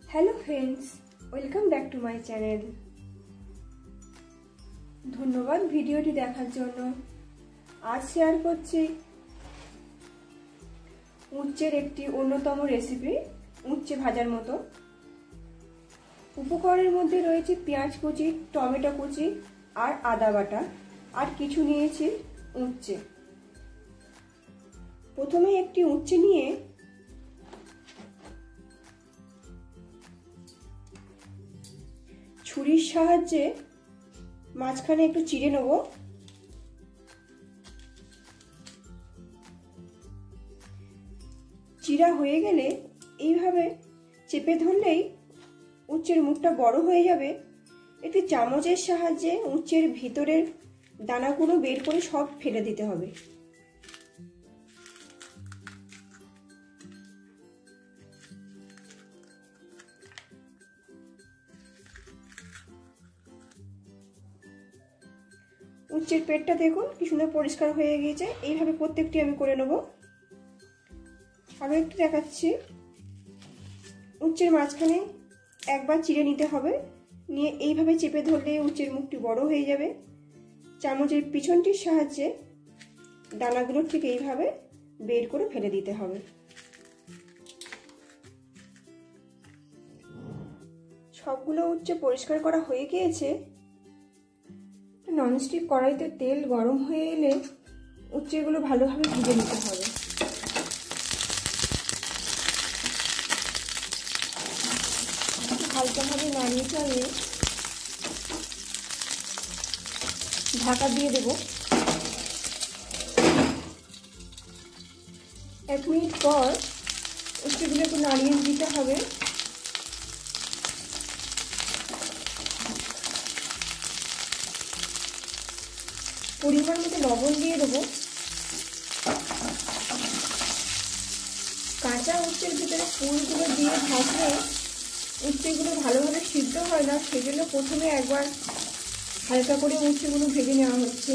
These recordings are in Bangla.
Hello friends, welcome back to my channel. ধন্যবাদ ভিডিওটি দেখার জন্য। আজ শেয়ার করছি উচ্ছের একটি অন্যতম রেসিপি, উচ্ছে ভাজার মতো। উপকরণের মধ্যে রয়েছে পেঁয়াজ কুচি, টমেটো কুচি আর আদা বাটা, আর কিছু নিয়েছি উচ্ছে। প্রথমে একটি উচ্ছে নিয়ে ছুরির সাহায্যে মাঝখানে একটু চিড়ে নেব। চিড়া হয়ে গেলে এইভাবে চেপে ধরলেই উচ্ছের মুখটা বড় হয়ে যাবে। একটি চামচের সাহায্যে উচ্ছের ভিতরের দানাগুলো বের করে সব ফেলে দিতে হবে। উচ্ছের পেটটা দেখুন কি সুন্দর পরিষ্কার হয়ে গিয়েছে। এইভাবে প্রত্যেকটি আমি করে নেব। আরও একটু দেখাচ্ছি। উচ্ছের মাঝখানে একবার চিড়ে নিতে হবে, নিয়ে এইভাবে চেপে ধরলে উচ্ছের মুখটি বড় হয়ে যাবে। চামচের পিছনটির সাহায্যে দানাগুলো ঠিক এইভাবে বের করে ফেলে দিতে হবে। সবগুলো উচ্ছে পরিষ্কার করা হয়ে গিয়েছে। ননস্টিক কড়াইতে তেল গরম হয়ে এলে উচ্ছেগুলো ভালোভাবে ভেজে নিতে হবে। হালকাভাবে নাড়িয়ে চালিয়ে ঢাকা দিয়ে দেব। 1 মিনিট পর উচ্ছেগুলো একটু নাড়িয়ে দিতে হবে। পরিমাণ মতো লবণ দিয়ে দেবো। কাঁচা উচ্ছের ভিতরে ফুলগুলো দিয়ে ভাজলে উচ্ছেগুলো ভালোভাবে সিদ্ধ হয় না, সেজন্য প্রথমে একবার হালকা করে উচ্ছেগুলো ভেজে নেওয়া হচ্ছে।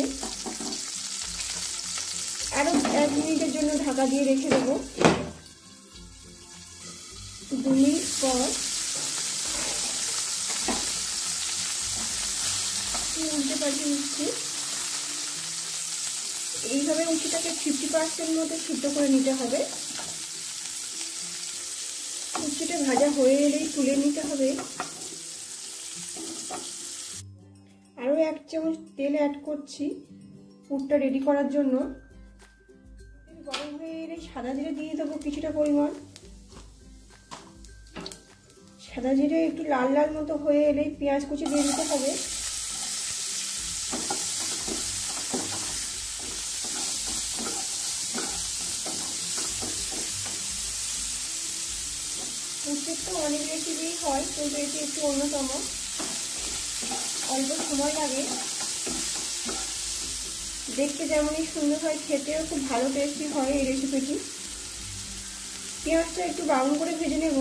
আরও 1 মিনিটের জন্য ঢাকা দিয়ে রেখে দেবো। 2 মিনিট পর উল্টে পাল্টে নিচ্ছি। এইভাবে উচ্ছেটাকে 50% মতো সিদ্ধ করে নিতে হবে। উচ্ছেটা ভাজা হয়ে এলেই তুলে নিতে হবে। আরও 1 চামচ তেল অ্যাড করছি পুরটা রেডি করার জন্য। গরম হয়ে এলে সাদা জিরে দিয়ে দেবো কিছুটা পরিমাণ। সাদা জিরে একটু লাল লাল মতো হয়ে এলেই পেঁয়াজ কুচি দিয়ে দিতে হবে। উচ্ছের তো অনেক রেসিপি হয়, কিন্তু এটি একটু অন্যতম। অল্প সময় লাগে, দেখতে যেমনই সুন্দর হয়, খেতেও খুব ভালো টেস্টি হয় এই রেসিপিটি। পেঁয়াজটা একটু ব্রাউন করে ভেজে নেব।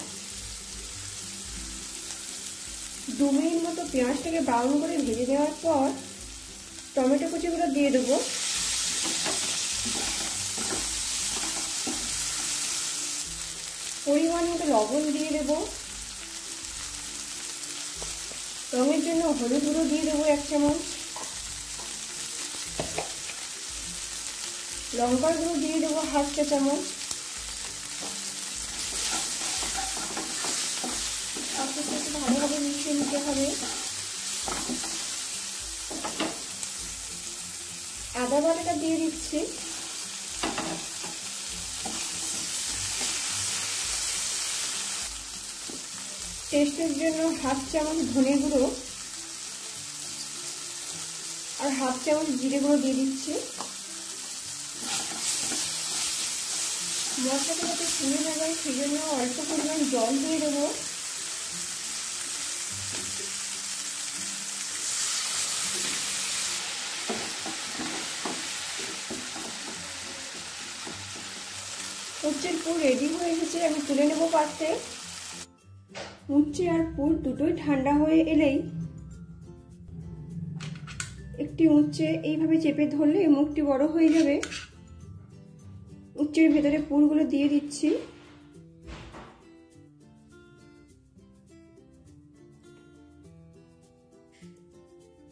2 মিনিট মতো পেঁয়াজটাকে ব্রাউন করে ভেজে নেওয়ার পর টমেটো কুচিগুলো দিয়ে দেবো। পরিমাণ মতো লবণ দিয়ে দেবো। রঙের জন্য হলুদ গুঁড়ো দিয়ে দেবো 1 চামচ। লঙ্কার গুঁড়ো দিয়ে দেবো 1/2 চা চামচ। একটু ভালোভাবে মিশিয়ে নিতে হবে। আদা বাটাটা দিয়ে দিচ্ছি। টেস্টের জন্য 1/2 চামচ ধনে গুঁড়ো আর 1/2 চামচ জিরে গুঁড়ো দিয়ে দিচ্ছি। মশলাটা যাতে পুড়ে না যায় সেজন্য অল্প পরিমাণ জল দিয়ে দেবো। উচ্ছের পুর রেডি হয়ে এসেছে, আমি তুলে নেব পাত্রে। উচ্ছে আর পুর দুটোই ঠান্ডা হয়ে এলেই একটি উচ্ছে এইভাবে চেপে ধরলে মুখটি বড় হয়ে যাবে। উচ্ছের ভেতরে পুরগুলো দিয়ে দিচ্ছি।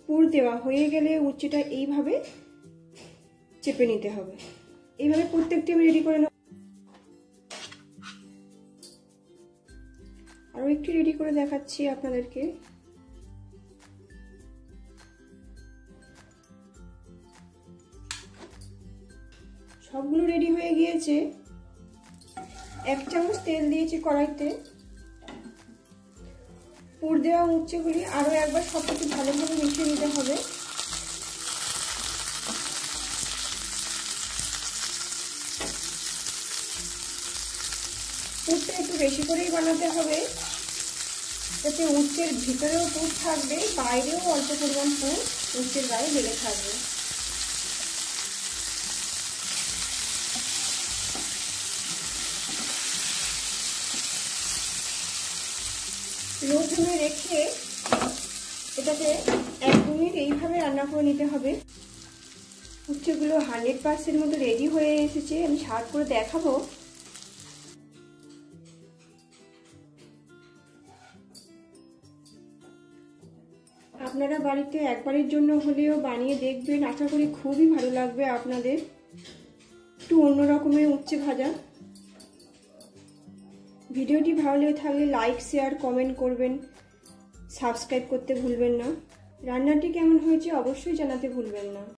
পুর দেওয়া হয়ে গেলে উচ্ছেটা এইভাবে চেপে নিতে হবে। এইভাবে প্রত্যেকটি আমি রেডি করে নেব। আরো একটু রেডি করে দেখাচ্ছি আপনাদেরকে। সবগুলো রেডি হয়ে গিয়েছে। 1 চামচ তেল দিয়েছি কড়াইতে। পুর দেওয়া উচ্ছেগুলি আরো একবার সবকিছু ভালোভাবে মিশিয়ে নিতে হবে। পুরটা একটু বেশি করেই বানাতে হবে, যাতে উচ্ছের ভিতরেও পুর থাকবে, বাইরেও অল্প পরিমাণ পুর উচ্ছের গায়ে লেগে থাকবে। লো ফ্লেমে রেখে এটাকে 1 মিনিট এইভাবে রান্না করে নিতে হবে। উচ্ছেগুলো 100% মতো রেডি হয়ে এসেছে। আমি সার্ভ করে দেখাবো। আপনারা বাড়িতে একবারের জন্য হলেও বানিয়ে দেখবেন, আশা করি খুবই ভালো লাগবে আপনাদের। একটু অন্য রকমের উচ্ছে ভাজা। ভিডিওটি ভালো লেগে থাকলে লাইক, শেয়ার, কমেন্ট করবেন, সাবস্ক্রাইব করতে ভুলবেন না। রান্নাটি কেমন হয়েছে অবশ্যই জানাতে ভুলবেন না।